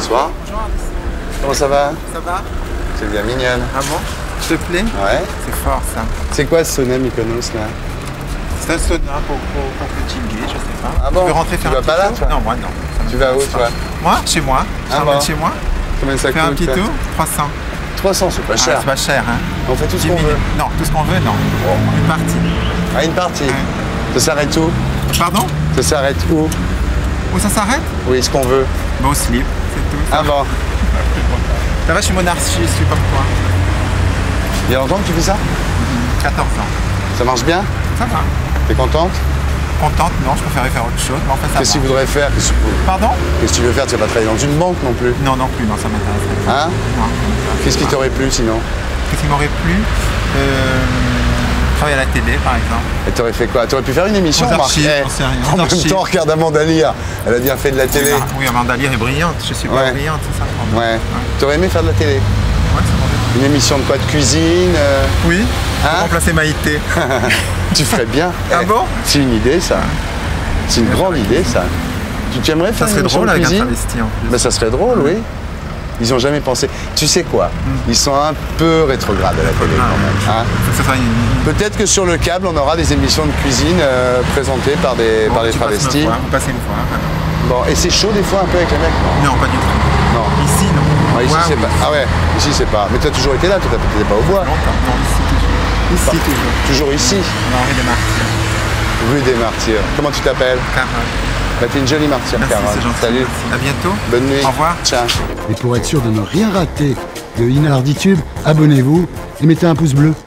Bonsoir. Bonjour. Comment ça va? Ça va? C'est bien mignonne. Ah bon? Je te plais? Ouais. C'est fort ça. C'est quoi ce sauna Mykonos là? C'est un sauna pour fatiguer, je sais pas. Ah bon? Tu veux rentrer faire tu un vas pas petit là tour? toi? Non, moi non. Tu vas où toi? Moi? Chez moi. Je Ah t'emmène bon? chez moi. Combien ça Faire un coûte? petit tour? 300. 300, c'est pas Ah, cher. c'est pas cher, hein? On fait tout ce 10 qu'on minutes. veut. Non, tout ce qu'on veut, non. Une partie. Ah, une partie. Ouais. Ça s'arrête où? Pardon? Ça s'arrête où? Où ça s'arrête? Oui, ce qu'on veut. Bah, au slip, c'est tout. Ah bon? Ça va, je suis monarchiste, je suis comme toi. Il y a longtemps que tu fais ça? 14 ans. Ça marche bien? Ça va. T'es contente? Contente? Non, je préférais faire autre chose, mais en fait ça Qu'est-ce que tu va. voudrais faire? Pardon? Qu'est-ce que tu veux faire? Tu vas pas travailler dans une banque non plus. Non, non plus, non, ça m'intéresse pas. Hein? Non. Qu'est-ce qui t'aurait plu sinon? Qu'est-ce qui m'aurait plu? Travailler à la télé, par exemple. Et t'aurais fait quoi? T'aurais pu faire une émission, Aux Marc. archives, Eh, j'en sais rien. en Aux même archives. temps, regarde Amanda Lear. Elle a bien fait de la télé. Oui, Amanda Lear est brillante. Je suis pas Ouais. brillante, c'est ça le problème. Ouais. T'aurais aimé faire de la télé? Ouais, ça m'aurait plu. Une émission de quoi? De cuisine? Oui, Hein? pour remplacer Maïté. Tu ferais bien. Ah Eh, bon? C'est une idée, ça. C'est une grande idée, ça. Tu aimerais faire Ça serait une émission drôle de avec un cuisine? travesti en plus. Ben, ça serait drôle, oui. Ils n'ont jamais pensé. Tu sais quoi? Ils sont un peu rétrogrades à la télé quand même. Hein. Faut que ça soit une... Peut-être que sur le câble, on aura des émissions de cuisine présentées par des, par des tu passes travestis. une fois, vous passez une fois. Voilà. Bon, et c'est chaud des fois un peu avec les mecs? Non, pas du tout. Non. Ici, non. Ouais, ici, Ouais, c'est oui. pas. Ah ouais, ici, c'est pas. Mais tu as toujours été là, toi, t'étais pas au bois. Longtemps. Non, ici toujours. Ici toujours. Toujours ici, On a Henri des Martyrs. rue des Martyrs. Comment tu t'appelles? Carole. Bah, t'es une jolie martyre, Merci, Carole. c'est gentil. Salut. Merci. À bientôt. Bonne nuit. Au revoir. Ciao. Et pour être sûr de ne rien rater de Inarditube, abonnez-vous et mettez un pouce bleu.